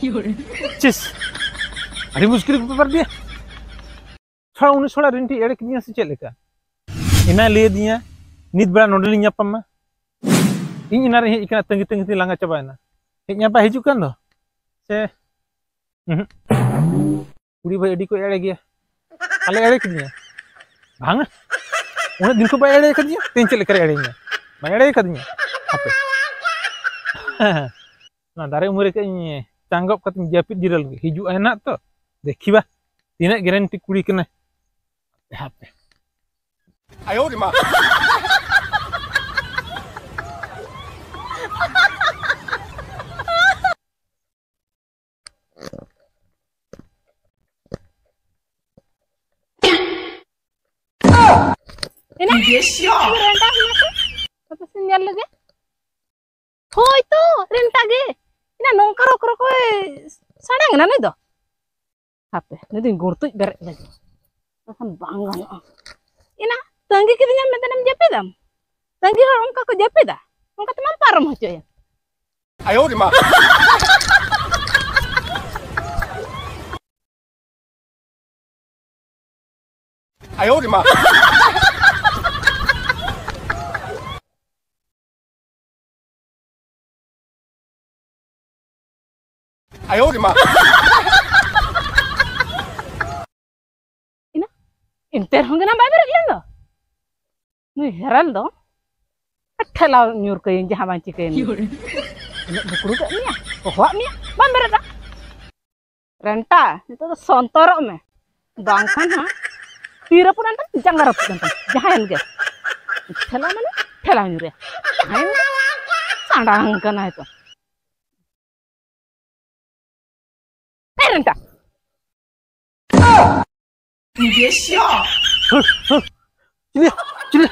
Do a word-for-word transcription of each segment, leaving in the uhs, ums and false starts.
चिस अरे मुश्किल को पेपर दिया थोड़ा उन्हें थोड़ा रिंटी एड़े किया से चले का इना ले दिया नित बड़ा नोडल ᱧᱟᱯᱟᱢ ᱤᱧ ᱤᱱᱟ ᱨᱮ ᱦᱮᱡ ᱠᱟᱱᱟ ᱛᱟᱸᱜᱤ ᱛᱟᱸᱜᱤ ᱛᱮ ᱞᱟᱸᱜᱟ ᱪᱟᱵᱟᱭᱱᱟ ᱦᱮᱡ ᱧᱟᱯᱟ ᱦᱤᱡᱩᱜ ᱠᱟᱱ ᱫᱚ ᱥᱮ ᱠᱩᱲᱤ ᱵᱷᱟई ᱟᱹᱰᱤ ᱠᱚ ᱮᱲᱮ ᱜᱮᱭᱟ ᱟᱞᱮ ᱮᱲᱮ ᱠᱤᱫᱤᱧᱟ ᱵᱟᱝ ᱩᱱᱟᱹᱜ ᱫᱤᱱ ᱠᱚ ᱵᱟᱭ ᱮᱲᱮ ᱠᱟᱫᱤᱧᱟ ᱛᱮᱱ ᱪᱮᱫ ᱞᱮᱠᱟ ᱮᱲᱮᱧᱟ ᱵᱟᱭ ᱮᱲᱮ ᱠᱟᱫᱤᱧᱟ ᱦᱟᱯᱮ ᱱᱟ ᱫᱟᱨᱮ ᱩᱢᱩᱞ ᱨᱮ ᱤᱧ ᱪᱟᱸᱜᱚᱵ ᱠᱟᱛᱮᱧ ᱡᱟᱹᱯᱤᱫ ᱡᱤᱨᱟᱹᱞ ᱜᱮ ᱦᱤᱡᱩᱜ ᱟᱭ ᱱᱟᱜ ᱛᱚ ᱫᱮᱠᱷᱤᱵᱟ ᱛᱤᱱᱟᱹᱜ ᱜᱮᱨᱮᱱᱴᱤ ᱠᱩᱲᱤ ᱠᱟᱱᱟ ᱦᱟᱯᱮ आयो रे मां Ini renta kenapa? Apa sinyal lagi? Hoi tu renta ge. Ina nongkar okro ko sadang na nih do. Apa? Nanti gurtu beres lagi. Akan bangga. Ina tanggi kita nyampe tanam japidam. Tanggi orang kau japida. Orang teman param aja ya. Ayo di mah. Ayo di mah. Ayo di mah. Ina, inter hongga na babar lendo. Nih heral do. Athela nyur kain jaha banci kain. Ina bukuru ka niya. Kohwa niya. Babar da. Renta, itu tuh sontorok me. Bangkan ha. Tira pun antan jangar pun antan. Jahan ge. Athela mana? Athela nyur ya. Ain sandang kana itu. Renta. Dia siap. Cili, cili.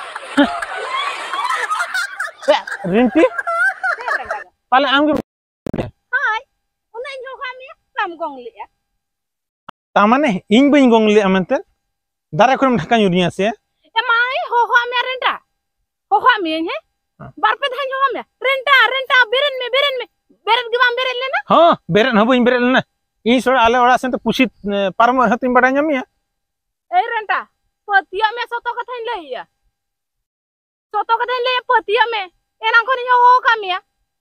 Rinti? Paling angin. Hai, una injo kami ram gong li ya. Tamane ing bing gong li amante. Dara kurum ढका nyurinya sih. Emai ho ho ame renta. Ho ho ame he. Barpe dhan ho ame. Renta, renta beren me beren me. Beren gibam beren lena. हाँ बेरन हबो इन बेरन ना इन soda आले ओड़ा सेंत पुसित पारम हतिम बड़ा ᱧᱟᱢᱤया ए रंटा पतिया में सोतो कथाइन लइया सोतो कथाइन लइया पतिया में एना कोनी हो कामिया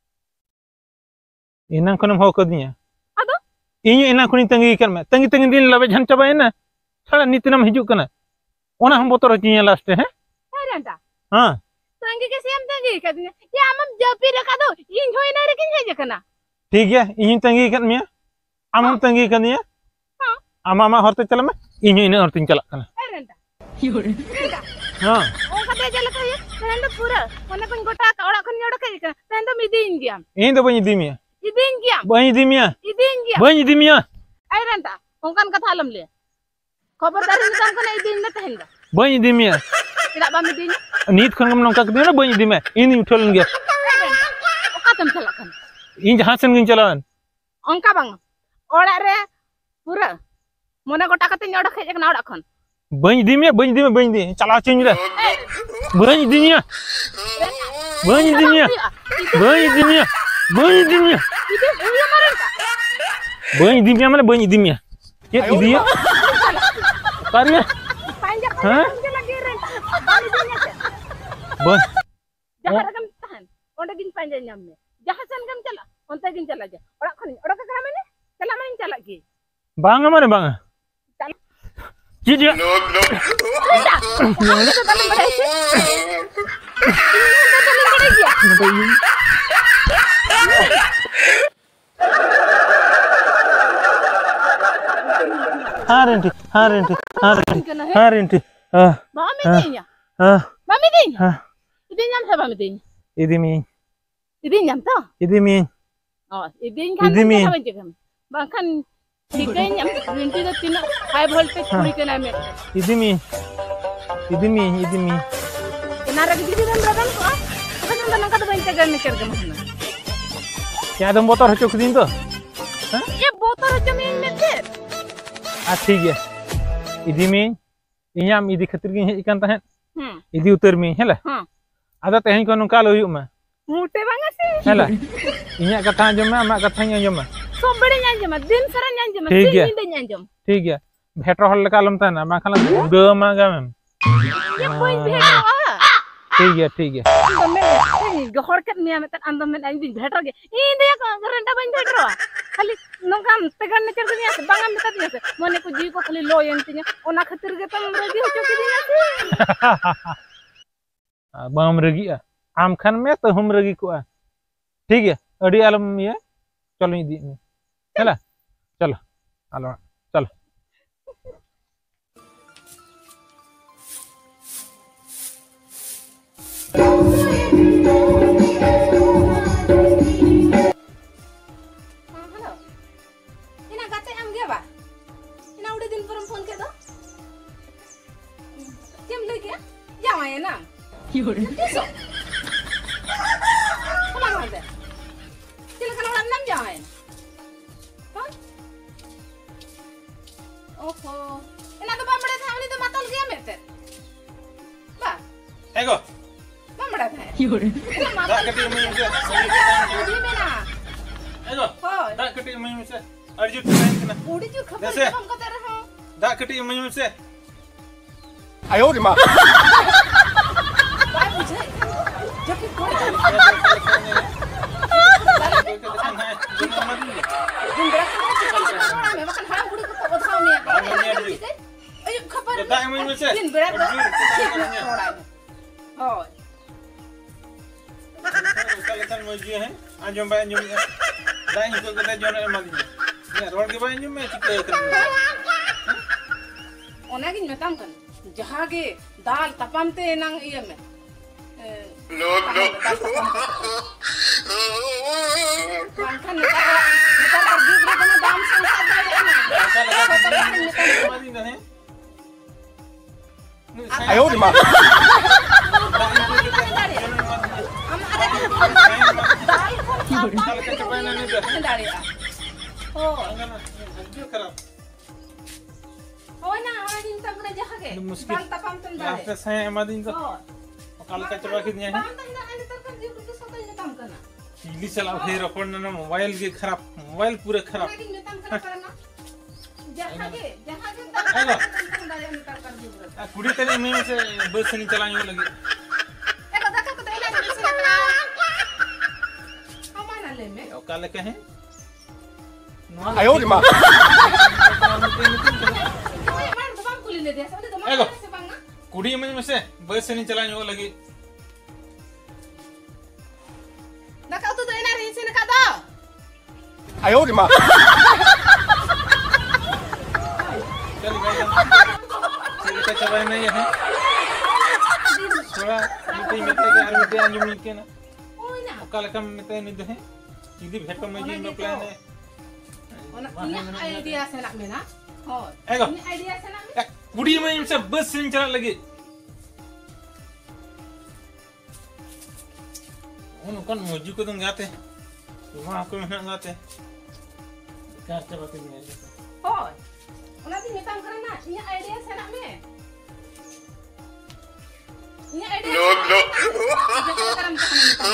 इना कोनम हो कदिया अदो इन इना कोनी तंगी कर में तंगी तंगी दिन लबे झन चबायना थोड़ा नितनम हिजुक कना ओना हम बोतर चिया लास्ट है ए रंटा हां तंगी के सेम तंगी कदिया या हम जपी रखा दो इन होइना रे किन हेज कना ठीक है इन तंगी कर मिया आम तंगी कनिया हां आमा आमा हरते चला में इन इन हरतिन चला कना ए रंटा रंटा हां ओ कते चला कहिए रंटा पूरा मने कोन गोटा ओड़ा खन जोड़ कहि रंटा मिदिन गया इन तो बनी दिमिया इदिन गया बनी दिमिया इदिन गया बनी दिमिया ए रंटा ओंकान कथा लम ले खबरदार निकाम कने इदिन न तहन दा बनी दिमिया tidak bami dinya नीत खंगम नंका कदिया ना बनी दिमे इन उठलन गया oka tem calakan इन जहां सेन गिन चलावन ongka bang orak re pura mone gota kate nyoda khej kana orak khon बनी दिमिया बनी दिमे बनी दी चला चिन रे बनी दिमिया बनी दिमिया बनी दिमिया बनी दिमिया itu iya marenta बनी दिमिया माने बनी दिमिया ये दिया Pariya panjang Hah? panjang lagi renta bami dinya ce बन jahar kam tahan onde gin panjang nyamme jahasan kam cala onte gin cala aja orak khon orak ka kamene cala main cala gi बांगा माने बांगा cala जी जी renta ya itu dalam badai ce ini dalam badai dia हाँ रेंटी हाँ रेंटी हाँ रेंटी हाँ रेंटी हाँ bami dinya हाँ bami dinya हाँ idin nyam sa bami dinya इधी में idin nyam to इधी में oh idin kan Idin min. apa jam bahkan tiga nyam rinti da tina high voltage kuri kana me इधी में इधी में इधी में kenara gidi dan beratan ko ah kan nang ka ba integan ni kerja mahna क्या तुम बोतल हो चुकी तो ye botor jamin me ter ah ठीक है इधी में इन्याम इधी खतिर की इकन तहन hmm इधी उतर में है ला hmm आदा तहन को नंका लो युमा Mute banga sih. Hela. Inya kata anjom me amak kathanya anjom me. Sob bade nyanjama, din sara nyanjama, ठीक sin है। ninde nyanjam. ठीक है भेटो हल कालम तना मा खाला ग मा गा मैम Ya poin bheto ah. ठीक है ठीक है Ando men, ini gohor kat miya metan ando men aing bin bheto ge. Ini dia ko garanta ban bheto. Kali nongkam tegan necer ge niya banga metat niya. Mone ko ji ko kali lo yentinya. Ona khatir ge tam ragi ho choki dinya sih. बम रगी आ आम खान में तो हम रगी को आ ठीक है अड़ी आलम ये चलो दी हेला चलो आलो चलो Halo. Ina kate am ge ba? Ina udah din forum phone ke do? Kem lagi ya? Jangan ya nam. Yaudah. Besok. Kenapa ada? Silakan orang enam jangan. Hah? Oh, ini tuh pembeda tahu ini tuh matal dia meter. Bah, एगो pembeda tahu. Yaudah. Ini matal. दा कटी में से Di mana? एगो Oh, दा कटी में से अर्जुन टाइम ना udah juga kapan Dese. kapan kata rah? दा कटी में से 哎呦我的妈！ Baik bujuk. Jadi kau. Jumlah kita cakap orang memang orang udah ketemu tahu ni. Ayo kapan? दा में से Din berat dah. Orang. Oh. kalau kan mau je है anjom ba anjom दा इनको कदा जोन मादी ने रोड के बा anjom में चिके कर Onagin metam kan. Jahage dal tapam te nang iya me. No no. Kan kan neta neta ardi ke kana dam sang sada ya na. मादी नहीं 哎呦我的妈！ Am ada di dal kon tapam te dari ah. Oh. जो खराब Oh na, onagin metam kana jahage. Muskil. Dal tapam te dari. Last से मादी तो Oh. कल का चबा के दिया है Pam te na ani terkan di kutu sota metam kana. TV चला फिर अपन ना मोबाइल के खराब मोबाइल पूरे खराब Onagin metam kana karena jahage jahage dal Ayo. tapam dari ani terkan di kutu. कुड़ी तने में से बस नहीं चलाने लगे Eh kata kata kata ini ada sana. Aman ale me. और काले कहे 哎呦我的妈！ Kau yang mana tu bang kulin dia? Sampai tu Ayo. mana sebang na? कुड़ी में से बस नहीं चलाने लगे Nak kau tu tu ini hari sini kata. 哎呦我的妈！ चल भाई चल का चबा नहीं है थोड़ा मिट्टी में के यार मिट्टी अंजुम के ना Oh ina. काले कम में ते नहीं दे सीधी भेटो में जी में प्लान है Ona ini idea senak me na. Oh. Ayo. Ini idea senak me. कुड़ी में से बस नहीं चला लगे उन कौन मौजू को तुम गाते वहां को मेहनत गाते कार चबा के नहीं Oh. Ona tu metam kerana ini idea senak me. Ini idea. No no. Jangan karam cakap metam.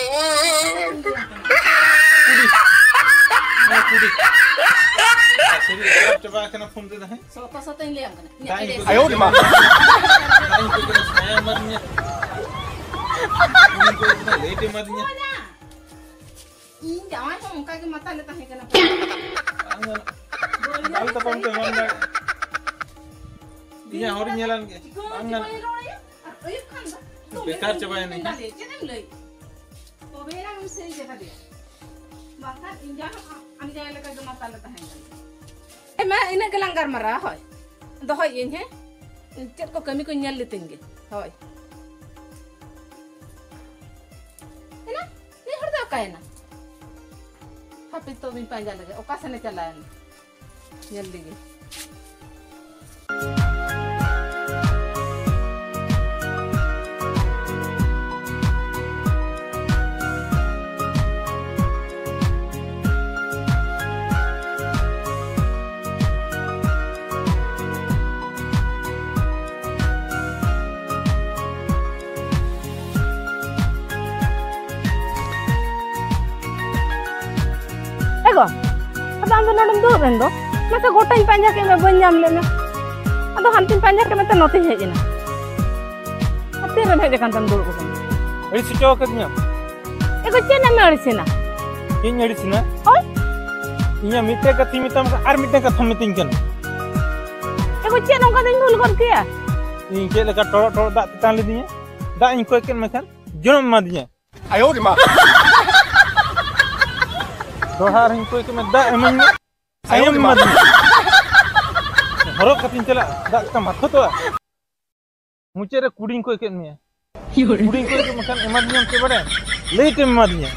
मैं कुड़ी ऐसे भी कार चबा के ना फोन दे है Soto soto ini liam kana. Ini Dah, idea. ikut. 哎呦我的妈！ नहीं तो कितना saya मरने उनको इतना लेट मरने Ona. Ini jangan kau muka ke mata letak ni kana. Kalau tak paham tu mana dia orang jalan ke angan बेकार चबाया नहीं मैं इन्हें गलंगार मरा होय दोहय इन्हें चेक को कमी को nyal लेतेंगे होय इना ni हरदा काहे ना हापि तो बिन पांजा लगे ओका से चला nyal लगे am do nodum do ben do masa gotañ panja ke me ban nyam le me ado hantin panja ke mete noti hejina ate re heje kan tam dur ko Ari si cowok katanya. ego chena me orisina Ini nyari sini. oi Iya mite kati mitam ka ar mite kata miting kan. ego chena ka ding dul kor kia Ini cek lekat torok torok dak tetan lidinya. Dak ini kau ikan makan. Jangan madinya. 哎呦我的妈！ Dohar ini kau ikan dak emangnya. Ayo, Ayam Mak. madinya. Horok katin cela dak kita makot tuh. Muncul kuding kau ikan ni. Kuding kau ikan makan emadnya ke mana? Late emadnya.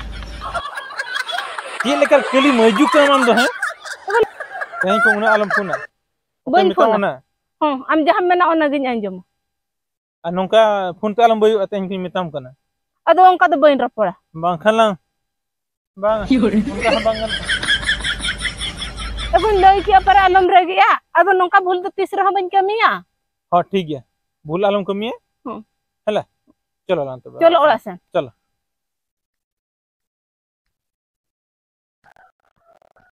Cek lekat kali maju ke mana tuh? Kau kau mana alam puna. ban Kita phone mana? oh am jaham mena ona gin anjum Anongka phone te alam bayu ateng kini mitam kana. ado onka do ban rapora Bang khalang. Bang. Onka bangan. ego loi kia para alam re gya ado nongka bhul do tisra ban kamiya हाँ ठीक है भूल आलम कमी है हम्म। है चलो लान तो cholo ola sen चलो